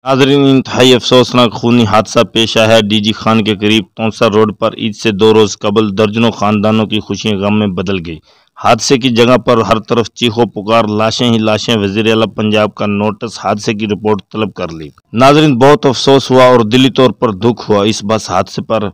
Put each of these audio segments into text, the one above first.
नाज़रीन, इंतहाई अफसोसनाक खूनी हादसा पेश आया है। डीजी खान के करीब तौंसा रोड पर ईद से 2 रोज कबल दर्जनों खानदानों की खुशियां गम में बदल गई। हादसे की जगह पर हर तरफ चीखों पुकार, लाशें ही लाशें। वजीर आला पंजाब का नोटिस, हादसे की रिपोर्ट तलब कर ली। नाज़रीन, बहुत अफसोस हुआ और दिली तौर पर दुख हुआ इस बस हादसे पर।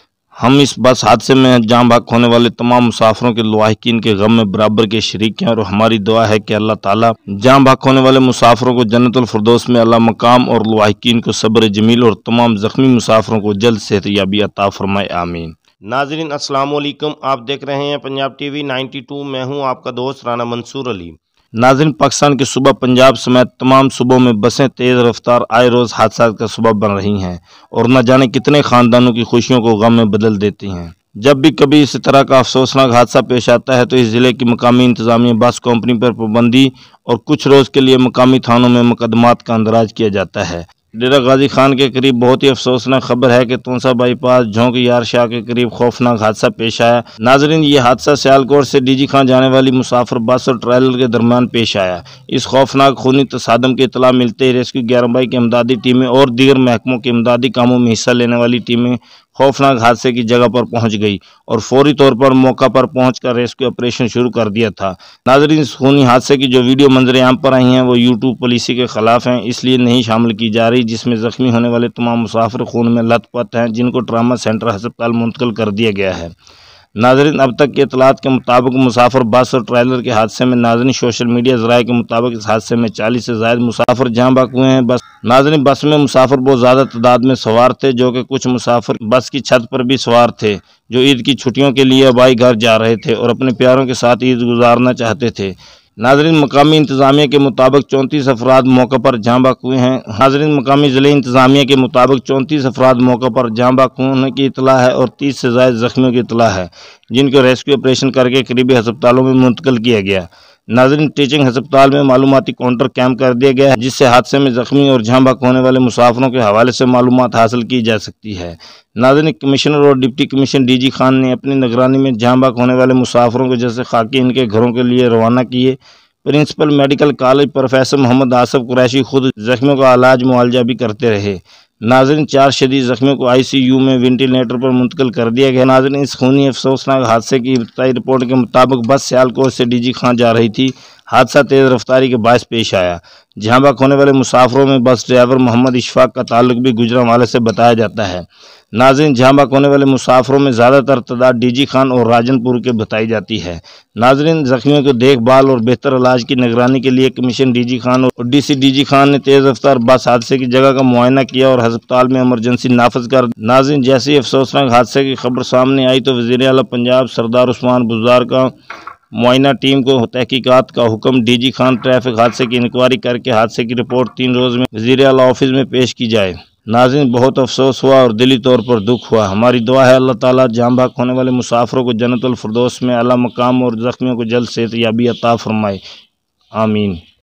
हम इस बस हादसे में जान बाक होने वाले तमाम मुसाफिरों के लवाहिकीन के गम में बराबर के शरीक हैं और हमारी दुआ है कि अल्लाह ताला जान बाक होने वाले मुसाफिरों को जन्नतुल फिरदौस में अल्लाह मकाम और लवाहिकीन को सब्र जमील और तमाम जख्मी मुसाफिरों को जल्द सेहतयाबी अता फरमाए, आमीन। नाज़रीन, अस्सलाम वालेकुम। आप देख रहे हैं पंजाब टीवी 92। मैं हूं आपका दोस्त राना मंसूर अली। नाज़रीन, पाकिस्तान के सूबा पंजाब समेत तमाम सूबों में बसें तेज़ रफ्तार आए रोज़ हादसा का सबब बन रही हैं और न जाने कितने ख़ानदानों की खुशियों को गम में बदल देती हैं। जब भी कभी इस तरह का अफसोसनाक हादसा पेश आता है तो इस ज़िले की मकामी इंतज़ामिया, बस कंपनी पर पाबंदी और कुछ रोज़ के लिए मकामी थानों में मुकदमात का अंदराज किया जाता है। डेरा गाजी खान के करीब बहुत ही अफसोसनाक खबर है कि तौंसा बाईपास झोंक यार शाह के करीब खौफनाक हादसा पेश आया। नाजरीन, ये हादसा सियालकोट से डीजी खान जाने वाली मुसाफिर बस और ट्रेलर के दरमियान पेश आया। इस खौफनाक खूनी तसादम की इतला मिलते ही रेस्क्यू 11 की इमदादी टीमें और दीगर महकमों के इमदादी कामों में हिस्सा लेने वाली टीमें खौफनाक हादसे की जगह पर पहुंच गई और फौरी तौर पर मौका पर पहुंचकर रेस्क्यू ऑपरेशन शुरू कर दिया था। नाज़रीन, इस खूनी हादसे की जो वीडियो मंजर आम पर आई हैं वो यूट्यूब पॉलिसी के खिलाफ हैं, इसलिए नहीं शामिल की जा रही, जिसमें जख्मी होने वाले तमाम मुसाफिर खून में लथपथ हैं, जिनको ट्रामा सेंटर अस्पताल मुंतकिल कर दिया गया है। नाज़रीन, अब तक के इतलात के मुताबिक मुसाफिर बस और ट्रेलर के हादसे में नाज़रीन सोशल मीडिया ज़राए के मुताबिक इस हादसे में 40 से ज़ायद मुसाफिर जान बाक हुए हैं। नाज़रीन, बस में मुसाफिर बहुत ज़्यादा तादाद में सवार थे, जो कि कुछ मुसाफिर बस की छत पर भी सवार थे, जो ईद की छुट्टियों के लिए अबाई घर जा रहे थे और अपने प्यारों के साथ ईद गुजारना चाहते थे। नाज़रीन, मकामी इंतज़ामिया के मुताबिक 34 अफराद मौके पर जान बाक हुए हैं। नाज़रीन, मकामी ज़िले इंतज़ामिया के मुताबिक 34 अफराद मौके पर जान बाक होने की इतला है और 30 से ज़ायद जख्मियों की इतला है, जिनको रेस्क्यू ऑपरेशन करके करीबी अस्पतालों में मुंतकिल किया गया। नाज़रीन, टीचिंग अस्पताल में मालूमाती काउंटर कैंप कर दिया गया है, जिससे हादसे में जख्मी और जहाँ बाक होने वाले मुसाफिरों के हवाले से मालूमात हासिल की जा सकती है। नाज़रीन, कमिश्नर और डिप्टी कमिश्नर डीजी खान ने अपनी निगरानी में जहाँ बाक होने वाले मुसाफिरों को जैसे खाकी इनके घरों के लिए रवाना किए। Principal medical college professor Mohammad Asaf Qureshi खुद जख्मियों का इलाज मुआवजा भी करते रहे। नाज़रीन, 4 शदीद जख्मियों को ICU में वेंटिलेटर पर मुंतकिल कर दिया गया। नाज़रीन, इस खूनी अफसोसनाक हादसे की इब्तदाई रिपोर्ट के मुताबिक बस सियालकोट से डीजी खान जा रही थी। हादसा तेज़ रफ्तारी के बायस पेश आया। जहाँ बाक होने वाले मुसाफिरों में बस ड्राइवर मोहम्मद इशफाक का ताल्लुक भी गुजरांवाले से बताया जाता है। नाज़रीन, जहाँ बाक होने वाले मुसाफिरों में ज़्यादातर तादाद डीजी खान और राजनपुर के बताई जाती है। नाज़रीन, जख्मियों को देखभाल और बेहतर इलाज की निगरानी के लिए कमीशन डीजी खान और DC डीजी खान ने तेज़ रफ्तार बस हादसे की जगह का मुआयना किया और अस्पताल में इमरजेंसी नाफज कर। नाज़रीन, जैसे ही अफसोसनाक हादसे की खबर सामने आई तो वज़ीर आला पंजाब सरदार उस्मान बुज़दार का मुआयना टीम को तहकीकात का हुक्म, डीजी खान ट्रैफिक हादसे की इंक्वायरी करके हादसे की रिपोर्ट 3 रोज़ में वज़ीर आला ऑफिस में पेश की जाए। नाज़रीन, बहुत अफसोस हुआ और दिली तौर पर दुख हुआ। हमारी दुआ है अल्लाह ताला जान बाक होने वाले मुसाफिरों को जन्नतुल फिरदौस में आला मकाम और जख्मियों को जल्द सेहतयाबी अता फरमाए, आमीन।